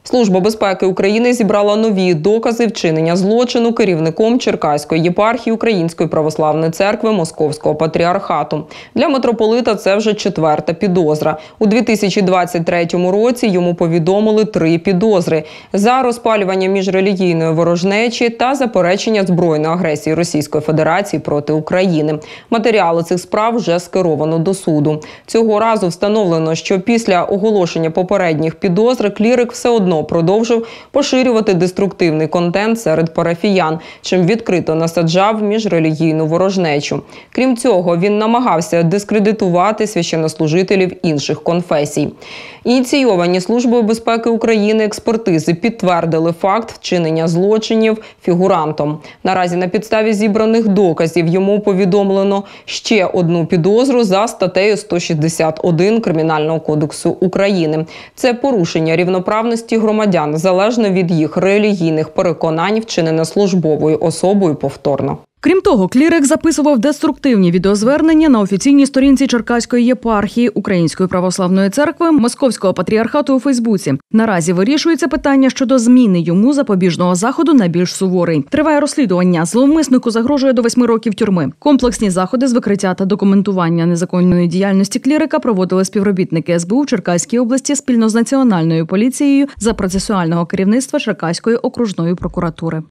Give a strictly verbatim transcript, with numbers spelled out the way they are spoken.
Служба безпеки України зібрала нові докази вчинення злочину керівником Черкаської єпархії Української православної церкви Московського патріархату. Для митрополита це вже четверта підозра. У дві тисячі двадцять третьому році йому повідомили три підозри – за розпалювання міжрелігійної ворожнечі та заперечення збройної агресії Російської Федерації проти України. Матеріали цих справ вже скеровано до суду. Цього разу встановлено, що після оголошення попередніх підозр клірик все одно продовжив поширювати деструктивний контент серед парафіян, чим відкрито насаджав міжрелігійну ворожнечу. Крім цього, він намагався дискредитувати священнослужителів інших конфесій. Ініційовані Службою безпеки України експертизи підтвердили факт вчинення злочинів фігурантом. Наразі на підставі зібраних доказів йому повідомлено ще одну підозру за статтею сто шістдесят один Кримінального кодексу України. Це порушення рівноправності громадян залежно від їх релігійних переконань, вчинене службовою особою повторно. Крім того, клірик записував деструктивні відеозвернення на офіційній сторінці Черкаської єпархії Української православної церкви Московського патріархату у Фейсбуці. Наразі вирішується питання щодо зміни йому запобіжного заходу на більш суворий. Триває розслідування. Зловмиснику загрожує до восьми років тюрми. Комплексні заходи з викриття та документування незаконної діяльності клірика проводили співробітники ес бе у Черкаській області спільно з Національною поліцією за процесуального керівництва Черкаської окружної прокуратури.